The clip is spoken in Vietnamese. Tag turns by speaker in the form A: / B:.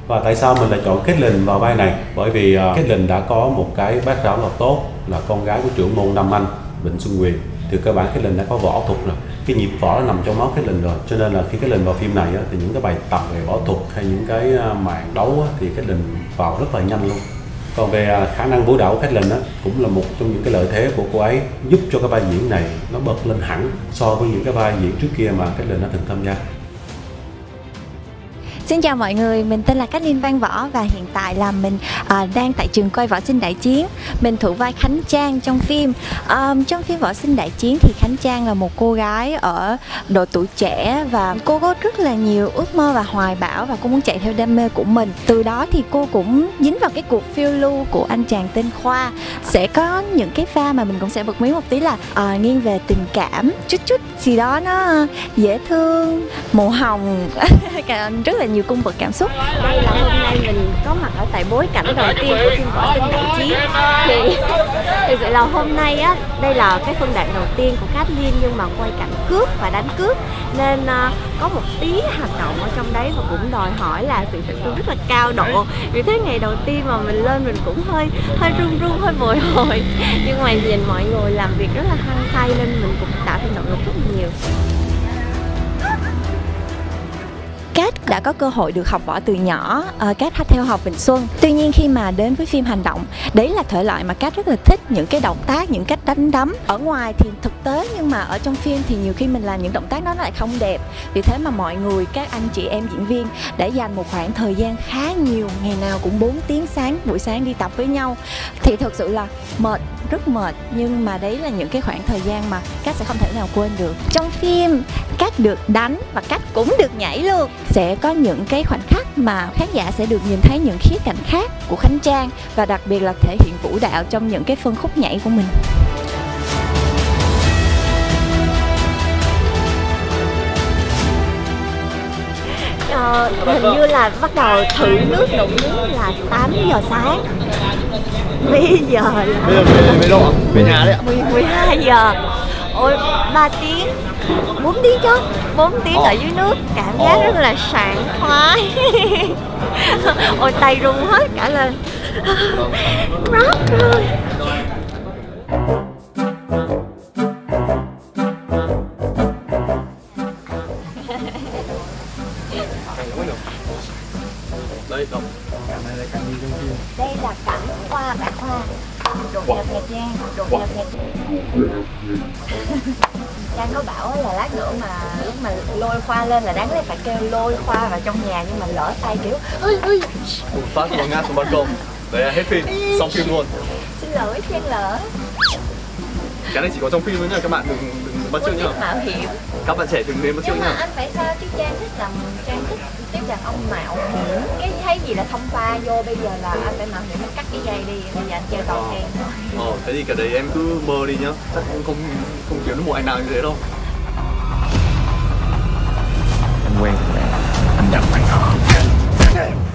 A: Và tại sao mình lại chọn Caitlyn vào vai này? Bởi vì Caitlyn đã có một cái background rất là tốt, là con gái của trưởng môn Nam Anh, Vịnh Xuân Quyền. Từ cơ bản Caitlyn đã có võ thuật rồi, cái nhịp võ đã nằm trong máu Caitlyn rồi, cho nên là khi Caitlyn vào phim này thì những cái bài tập về võ thuật hay những cái màn đấu thì Caitlyn vào rất là nhanh luôn. Còn về khả năng vũ đạo của Caitlyn cũng là một trong những cái lợi thế của cô ấy, giúp cho cái vai diễn này nó bật lên hẳn so với những cái vai diễn trước kia mà Caitlyn đã từng tham gia.
B: Xin chào mọi người, mình tên là Caitlyn Văn Võ và hiện tại là mình đang tại trường quay Võ Sinh Đại Chiến. Mình thủ vai Khánh Trang trong phim. Trong phim Võ Sinh Đại Chiến thì Khánh Trang là một cô gái ở độ tuổi trẻ và cô có rất là nhiều ước mơ và hoài bão và cô muốn chạy theo đam mê của mình. Từ đó thì cô cũng dính vào cái cuộc phiêu lưu của anh chàng tên Khoa. Sẽ có những cái pha mà mình cũng sẽ bật mí một tí là nghiêng về tình cảm, chút gì đó nó dễ thương, màu hồng, rất là nhiều cung bậc cảm xúc.
C: Đây là hôm nay mình có mặt ở tại bối cảnh đầu tiên của phim Võ Sinh Đại Chiến. Thì thực sự là hôm nay á, đây là cái phân đoạn đầu tiên của Caitlyn nhưng mà quay cảnh cướp và đánh cướp nên có một tí hành động ở trong đấy và cũng đòi hỏi là sự tập trung rất là cao độ. Vì thế ngày đầu tiên mà mình lên mình cũng hơi run, hơi bồi hồi. Nhưng mà nhìn mọi người làm việc rất là hăng say nên mình cũng tạo thêm động lực rất nhiều.
B: Cat đã có cơ hội được học võ từ nhỏ, Cat theo học Vịnh Xuân. Tuy nhiên khi mà đến với phim hành động, đấy là thể loại mà Cat rất là thích, những cái động tác, những cách đánh đấm. Ở ngoài thì thực tế nhưng mà ở trong phim thì nhiều khi mình làm những động tác đó nó lại không đẹp. Vì thế mà mọi người, các anh chị em diễn viên đã dành một khoảng thời gian khá nhiều, ngày nào cũng 4 tiếng buổi sáng đi tập với nhau. Thì thực sự là mệt, rất mệt, nhưng mà đấy là những cái khoảng thời gian mà Cat sẽ không thể nào quên được. Trong phim Cat được đánh và Cat cũng được nhảy luôn. Sẽ có những cái khoảnh khắc mà khán giả sẽ được nhìn thấy những khía cạnh khác của Khánh Trang và đặc biệt là thể hiện vũ đạo trong những cái phân khúc nhảy của mình.
C: Hình như là bắt đầu thử nước đụng nước là 8 giờ sáng. Bây giờ là
D: về đâu ạ? Về nhà đấy ạ?
C: 12 giờ. Ôi 3 tiếng 4 tiếng chứ 4 tiếng ở dưới nước cảm giác rất là sảng khoái. Ôi tay run hết cả lên. Rót rồi.
D: Đây đâu?
C: Đây là cảnh Khoa, bạn Khoa đột nhập Nha Trang, đột nhập Nha Trang có bảo là lát nữa mà lúc mà lôi Khoa lên là đáng lẽ phải kêu lôi Khoa vào trong nhà nhưng mà lỡ tay kiểu
D: Một phát nó ngã xuống ban công. Đấy là hết phim, xong phim luôn.
C: xin lỗi Trang lỡ.
D: Cái này chỉ có trong phim thôi nha, các bạn đừng bắt chước nhá.
C: Mạo hiểm.
D: Các bạn trẻ đừng nên bắt chước
C: Nhưng mà
D: nhá.
C: anh phải sao chứ Trang thích làm Trang thích tiếp đàn ông mạo hiểm. Cái thấy gì là xông pha vô, bây giờ là anh phải mạo hiểm, anh cắt cái dây đi, bây giờ anh treo tàu hèn thôi.
D: Thế thì cái đấy em cứ mơ đi nhá. Chắc cũng không kiếm được một anh nào như thế đâu.
E: Anh quen thằng này, anh đập mày.